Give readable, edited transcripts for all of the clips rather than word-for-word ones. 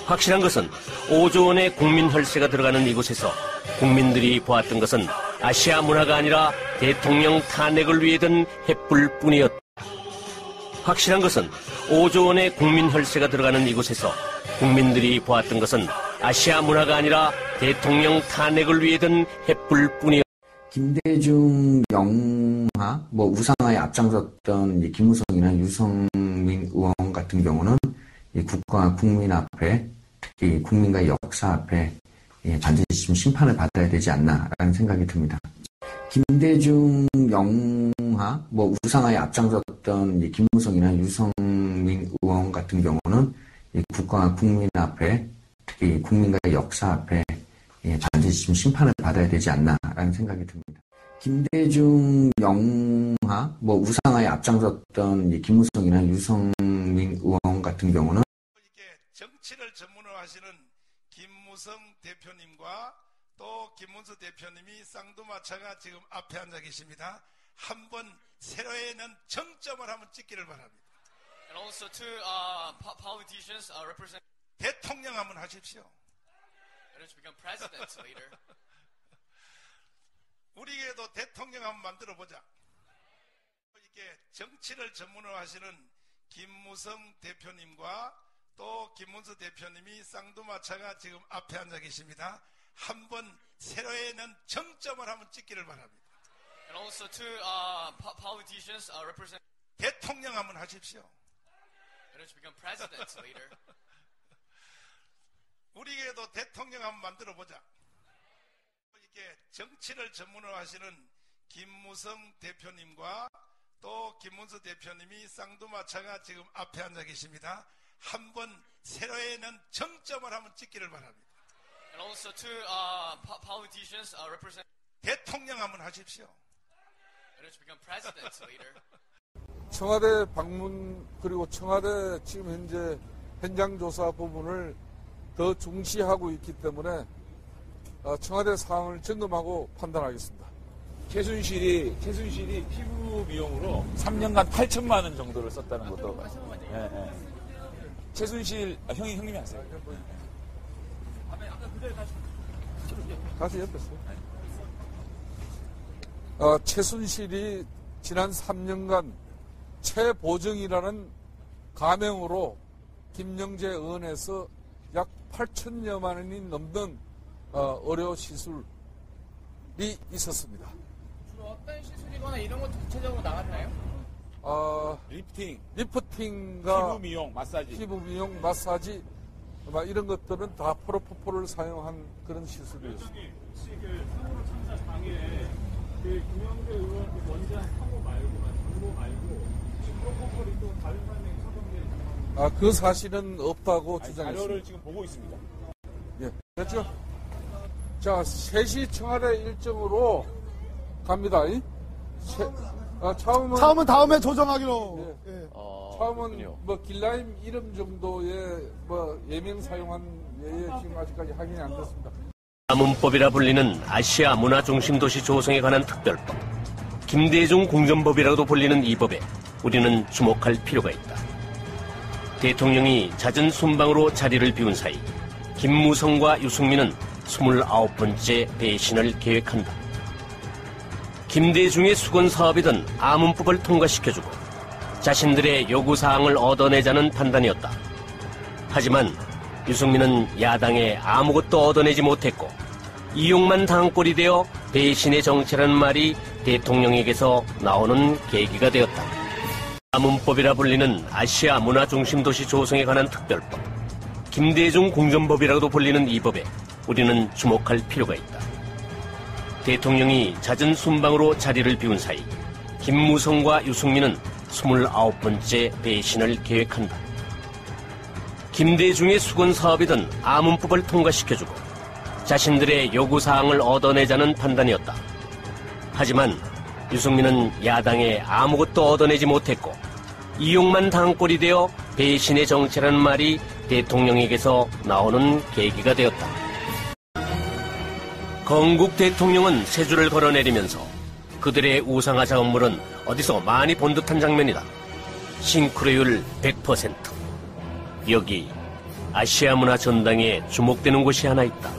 확실한 것은 5조 원의 국민 혈세가 들어가는 이곳에서 국민들이 보았던 것은 아시아 문화가 아니라 대통령 탄핵을 위해 든 횃불뿐이었다. 확실한 것은 5조 원의 국민 혈세가 들어가는 이곳에서 국민들이 보았던 것은 아시아 문화가 아니라 대통령 탄핵을 위해 든 횃불뿐이었다. 김대중 영화, 우상화에 앞장섰던 김무성이나 유성민 의원 같은 경우는 이 국가, 국민 앞에, 특히 국민과의 역사 앞에 반드시 좀 심판을 받아야 되지 않나라는 생각이 듭니다. 김대중 영화, 우상화에 앞장섰던 이 김무성이나 유성민 의원 같은 경우는 이 국가, 국민 앞에, 특히 국민과의 역사 앞에 반드시 좀 심판을 받아야 되지 않나라는 생각이 듭니다. 김대중 영화, 우상화에 앞장섰던 이 김무성이나 유성민 의원 같은 경우는 이게 정치를 전문으로 하시는 김무성 대표님과 또 김문수 대표님이 쌍두마차가 지금 앞에 앉아 계십니다. 한번 세로에는 정점을 한번 찍기를 바랍니다. And also to politicians represent. 대통령 한번 하십시오. To become president later. 우리에게도 대통령 한번 만들어 보자. 이게 정치를 전문으로 하시는 김무성 대표님과 또 김문수 대표님이 쌍두마차가 지금 앞에 앉아 계십니다. 한번 세로에는 정점을 한번 찍기를 바랍니다. And also to politicians represent. 대통령 한번 하십시오. To become president later. 우리에게도 대통령 한번 만들어 보자. 이게 정치를 전문으로 하시는 김무성 대표님과 또 김문수 대표님이 쌍두마차가 지금 앞에 앉아 계십니다. 한번 세로에는 정점을 한번 찍기를 바랍니다. And also to politicians represent. 대통령 한번 하십시오. To become president later. 청와대 방문 그리고 청와대 지금 현재 현장 조사 부분을 더 중시하고 있기 때문에 청와대 사항을 점검하고 판단하겠습니다. 최순실이 피부 미용으로 3년간 8천만 원 정도를 썼다는 것도. 최순실 형님이 아세요? 다시 옆에 최순실이 지난 3년간 최보정이라는 가명으로 김영재 의원에서 약 8천여만 원이 넘는 의료 시술이 있었습니다. 주로 어떤 시술이거나 이런 것도 구체적으로 나갔나요? 리프팅과 피부 미용, 마사지 이런 것들은 다 프로포폴을 사용한 그런 시술이었습니다. 혹시 사고로 참사 당일에 김영재 의원 원전 사고 말고 정보 말고 프로포폴이 또 다른 사람에게 처방된 그 사실은 없다고 주장했습니다. 자료를 지금 보고 있습니다. 예, 됐죠? 자, 3시 청와대 일정으로 갑니다. 차음은 다음에 조정하기로. 예. 차음은 길라임 이름 정도의 예명 사용한 예에 지금 아직까지 확인이 안 됐습니다. 가문법이라 불리는 아시아 문화 중심 도시 조성에 관한 특별법, 김대중 공전법이라고도 불리는 이 법에 우리는 주목할 필요가 있다. 대통령이 잦은 순방으로 자리를 비운 사이 김무성과 유승민은 29번째 배신을 계획한다. 김대중의 수건 사업이던 아문법을 통과시켜주고 자신들의 요구사항을 얻어내자는 판단이었다. 하지만 유승민은 야당에 아무것도 얻어내지 못했고 이용만 당한 꼴이 되어 배신의 정체라는 말이 대통령에게서 나오는 계기가 되었다. 아문법이라 불리는 아시아 문화 중심 도시 조성에 관한 특별법, 김대중 공전법이라고도 불리는 이 법에 우리는 주목할 필요가 있다. 대통령이 잦은 순방으로 자리를 비운 사이 김무성과 유승민은 29번째 배신을 계획한다. 김대중의 수건 사업이던 아문법을 통과시켜주고 자신들의 요구사항을 얻어내자는 판단이었다. 하지만 유승민은 야당에 아무것도 얻어내지 못했고 이용만 당한 꼴이 되어 배신의 정체라는 말이 대통령에게서 나오는 계기가 되었다. 건국 대통령은 세 줄을 걸어내리면서 그들의 우상화 작업물은 어디서 많이 본 듯한 장면이다. 싱크로율 100%. 여기 아시아 문화 전당에 주목되는 곳이 하나 있다.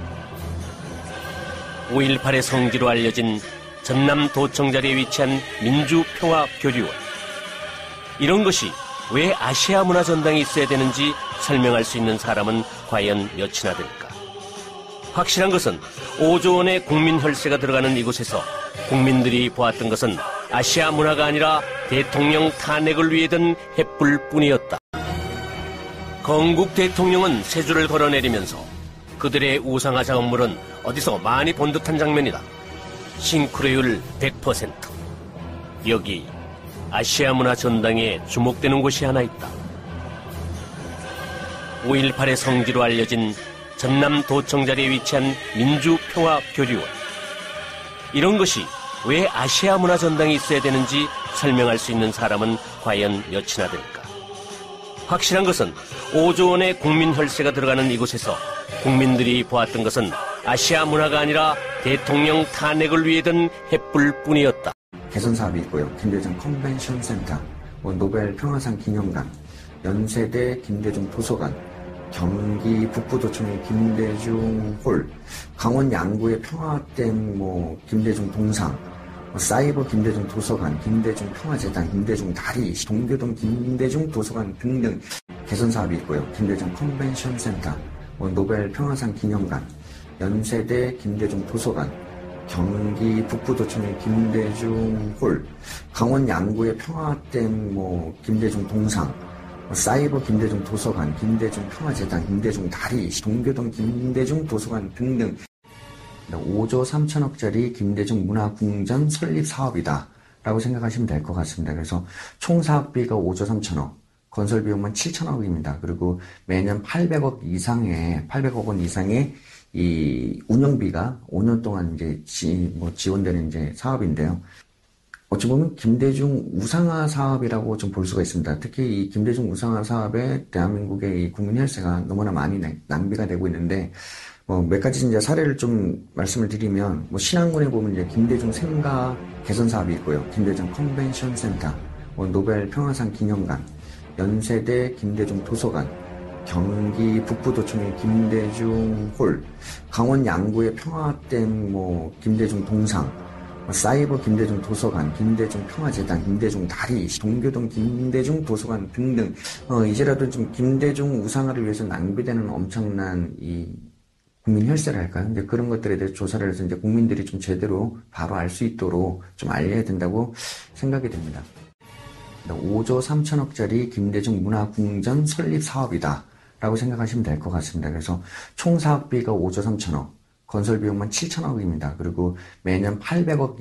5.18의 성지로 알려진 전남 도청자리에 위치한 민주평화교류원. 이런 것이 왜 아시아 문화 전당에 있어야 되는지 설명할 수 있는 사람은 과연 몇이나 될까? 확실한 것은 5조 원의 국민 혈세가 들어가는 이곳에서 국민들이 보았던 것은 아시아 문화가 아니라 대통령 탄핵을 위해 든 횃불뿐이었다. 건국 대통령은 세 줄을 걸어내리면서 그들의 우상화 작업물은 어디서 많이 본 듯한 장면이다. 싱크로율 100%. 여기 아시아 문화 전당에 주목되는 곳이 하나 있다. 5.18의 성지로 알려진 전남 도청자리에 위치한 민주평화교류원. 이런 것이 왜 아시아 문화 전당에 있어야 되는지 설명할 수 있는 사람은 과연 몇이나 될까? 확실한 것은 5조 원의 국민 혈세가 들어가는 이곳에서 국민들이 보았던 것은 아시아 문화가 아니라 대통령 탄핵을 위해 든 횃불뿐이었다. 개선 사업이 있고요. 김대중 컨벤션 센터, 노벨 평화상 기념관, 연세대 김대중 도서관, 경기 북부도청의 김대중 홀, 강원 양구의 평화댐 김대중 동상, 사이버 김대중 도서관, 김대중 평화재단, 김대중 다리, 동교동 김대중 도서관 등등 개선 사업이 있고요. 김대중 컨벤션 센터, 노벨 평화상 기념관, 연세대 김대중 도서관, 경기 북부도청의 김대중 홀, 강원 양구의 평화댐 김대중 동상, 사이버 김대중 도서관, 김대중 평화재단, 김대중 다리, 동교동 김대중 도서관 등등 5조 3천억짜리 김대중 문화궁전 설립 사업이다 라고 생각하시면 될 것 같습니다. 그래서 총 사업비가 5조 3천억, 건설 비용만 7천억입니다. 그리고 매년 800억 원 이상의 이 운영비가 5년 동안 이제 지원되는 이제 사업인데요. 어찌 보면 김대중 우상화 사업이라고 좀 볼 수가 있습니다. 특히 이 김대중 우상화 사업에 대한민국의 이 국민 혈세가 너무나 많이 낭비가 되고 있는데, 몇 가지 이제 사례를 좀 말씀을 드리면, 신안군에 보면 이제 김대중 생가 개선 사업이 있고요. 김대중 컨벤션 센터, 노벨 평화상 기념관, 연세대 김대중 도서관, 경기 북부도청의 김대중 홀, 강원 양구의 평화댐 김대중 동상, 사이버 김대중 도서관, 김대중 평화재단, 김대중 다리, 동교동 김대중 도서관 등등 이제라도 좀 김대중 우상화를 위해서 낭비되는 엄청난 이 국민 혈세랄까요? 근데 그런 것들에 대해서 조사를 해서 이제 국민들이 좀 제대로 바로 알 수 있도록 좀 알려야 된다고 생각이 됩니다. 5조 3천억짜리 김대중 문화궁전 설립 사업이다 라고 생각하시면 될 것 같습니다. 그래서 총 사업비가 5조 3천억, 건설 비용만 7천억입니다. 그리고 매년 800억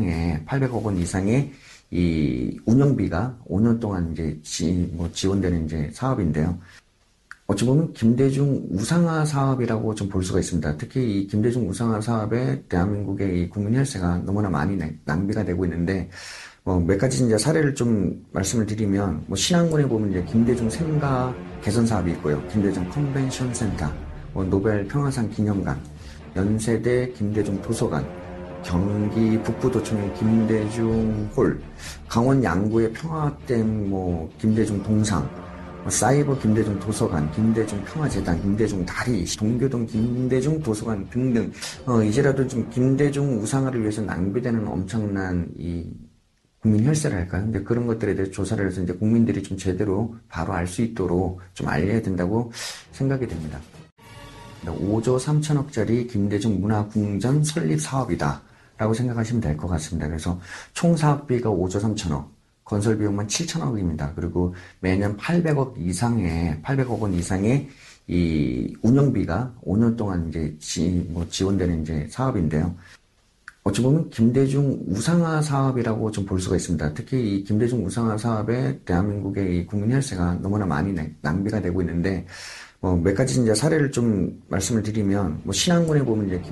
원 이상의 이 운영비가 5년 동안 이제 지원되는 이제 사업인데요. 어찌 보면 김대중 우상화 사업이라고 좀 볼 수가 있습니다. 특히 이 김대중 우상화 사업에 대한민국의 이 국민 혈세가 너무나 많이 낭비가 되고 있는데, 몇 가지 이제 사례를 좀 말씀을 드리면, 신안군에 보면 이제 김대중 생가 개선 사업이 있고요. 김대중 컨벤션 센터, 노벨 평화상 기념관, 연세대 김대중 도서관, 경기 북부도청의 김대중 홀, 강원 양구의 평화댐 김대중 동상, 사이버 김대중 도서관, 김대중 평화재단, 김대중 다리, 동교동 김대중 도서관 등등 이제라도 좀 김대중 우상화를 위해서 낭비되는 엄청난 이 국민 혈세랄까요? 근데 그런 것들에 대해서 조사를 해서 이제 국민들이 좀 제대로 바로 알 수 있도록 좀 알려야 된다고 생각이 됩니다. 5조 3천억짜리 김대중 문화궁전 설립 사업이다 라고 생각하시면 될 것 같습니다. 그래서 총 사업비가 5조 3천억, 건설 비용만 7천억입니다. 그리고 매년 800억 원 이상의 이 운영비가 5년 동안 이제 지원되는 이제 사업인데요. 어찌 보면 김대중 우상화 사업이라고 좀 볼 수가 있습니다. 특히 이 김대중 우상화 사업에 대한민국의 이 국민 혈세가 너무나 많이 낭비가 되고 있는데, 몇 가지 이제 사례를 좀 말씀을 드리면, 신안군에 보면 이제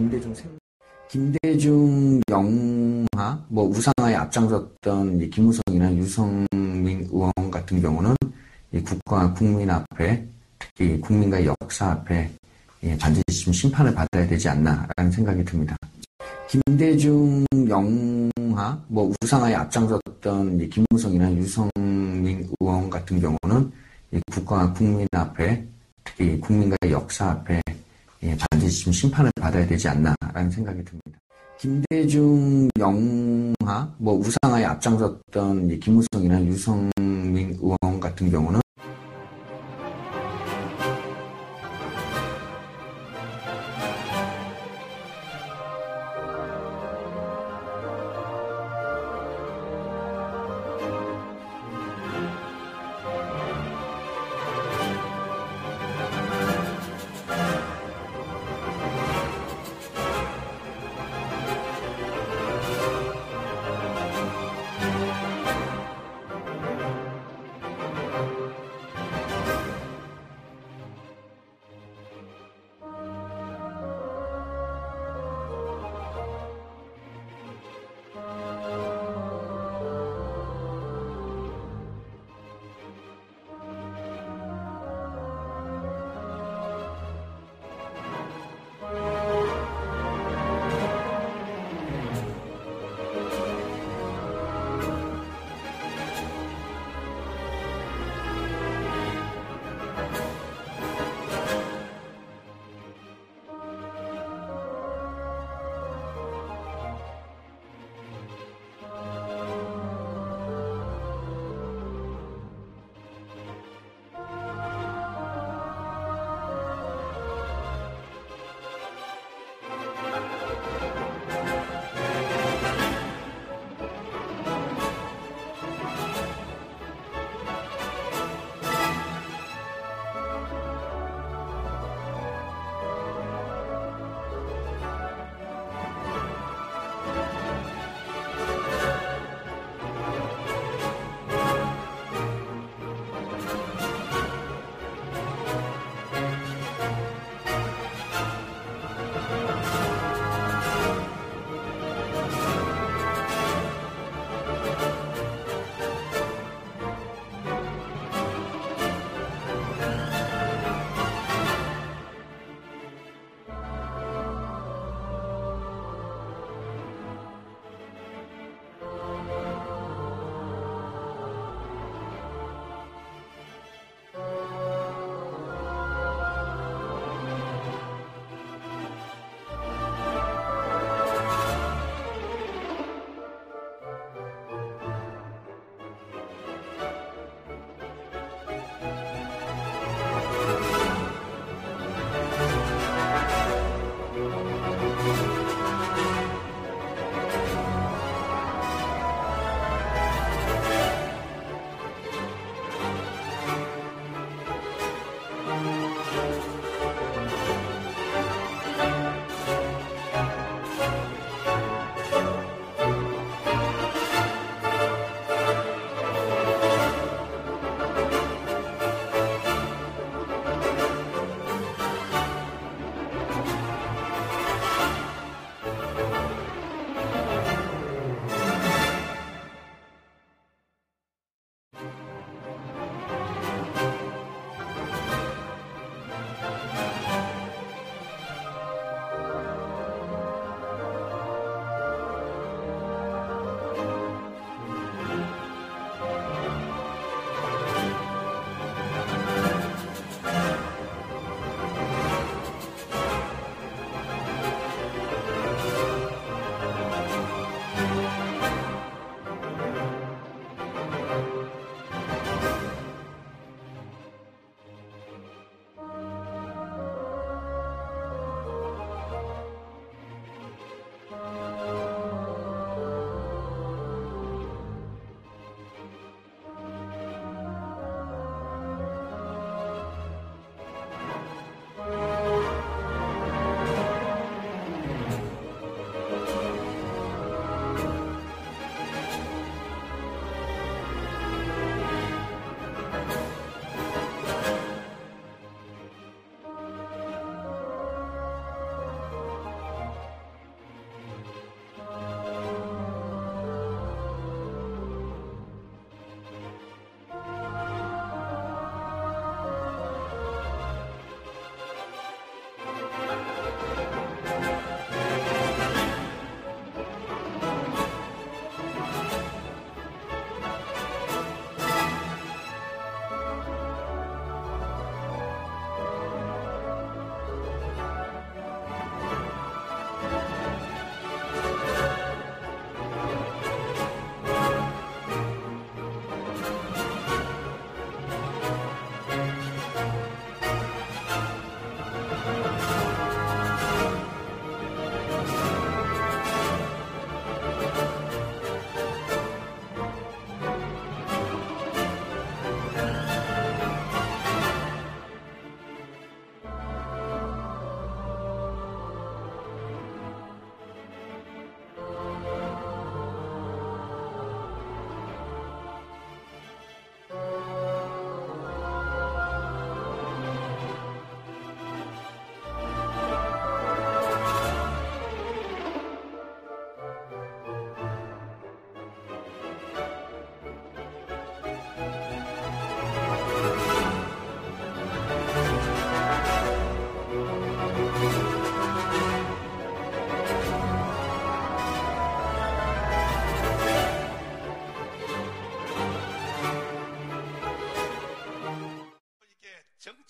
김대중 영화, 우상화에 앞장섰던 이 김무성이나 유성민 의원 같은 경우는 이 국가 국민 앞에, 특히 국민과의 역사 앞에 반드시 좀 심판을 받아야 되지 않나라는 생각이 듭니다. 김대중 영화, 우상화에 앞장섰던 이 김무성이나 유성민 의원 같은 경우는 이 국가 국민 앞에, 특히 국민과의 역사 앞에 반드시 좀 심판을 받아야 되지 않나라는 생각이 듭니다. 김대중 영하, 우상화에 앞장섰던 김무성이나 유성민 의원 같은 경우는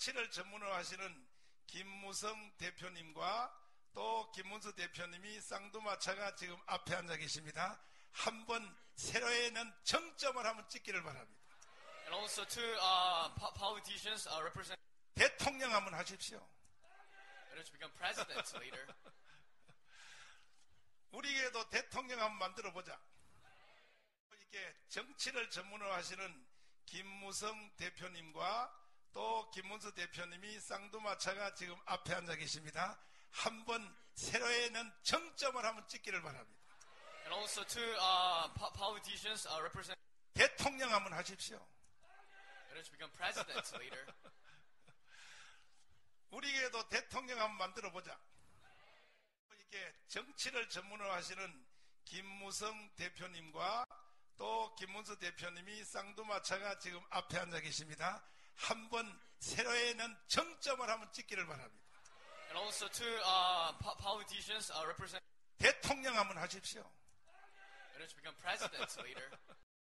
정치를 전문으로 하시는 김무성 대표님과 또 김문수 대표님이 쌍두마차가 지금 앞에 앉아 계십니다. 한번 세로에는 정점을 한번 찍기를 바랍니다. And also two politicians represent. 대통령 한번 하십시오. And to become president later. 우리에게도 대통령 한번 만들어 보자. 이게 정치를 전문으로 하시는 김무성 대표님과 또 김문수 대표님이 쌍두마차가 지금 앞에 앉아 계십니다. 한번 세로에는 정점을 한번 찍기를 바랍니다. And also two politicians represent. 대통령 한번 하십시오. And to become president later. 우리에게도 대통령 한번 만들어 보자. 이게 정치를 전문으로 하시는 김무성 대표님과 또 김문수 대표님이 쌍두마차가 지금 앞에 앉아 계십니다. 한번 세로에는 정점을 한번 찍기를 바랍니다. And also two politicians represent. 대통령 한번 하십시오. And to become president later.